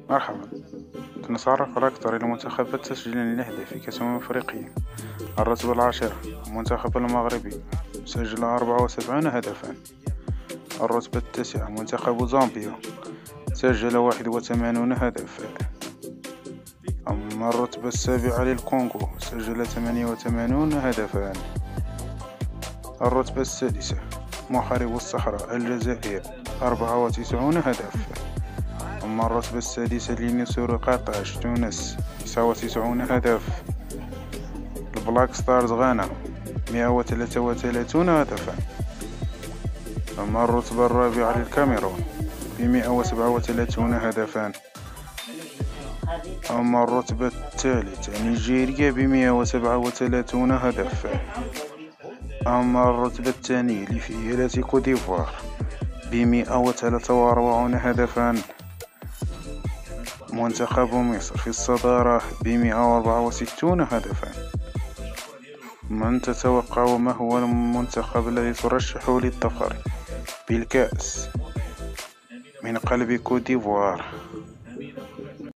مرحبا. سنتعرف أكثر إلى منتخبات تسجيلا للأهداف في كأس أفريقيا. الرتبة العاشرة المنتخب المغربي سجل 74 هدفا. الرتبة التاسعة منتخب زامبيا سجل 81 هدفا. أما الرتبة السابعة للكونغو سجل 88 هدفا. الرتبة السادسة محارب الصحراء الجزائر 94 هدف. أما الرتبة السادسة لنسور قرطاج تونس 99 هدف. البلاك ستارز غانا 133 هدفا. أما الرتبة الرابعة للكاميرون ب137 هدفا. أما الرتبة الثالثة نيجيريا ب137 هدف. أما الرتبة الثانية لفيلة كوت ديفوار ب143 هدفا. منتخب مصر في الصدارة ب164 هدفا. من تتوقع ما هو المنتخب الذي ترشح للظفر بالكأس من قلب كوت ديفوار؟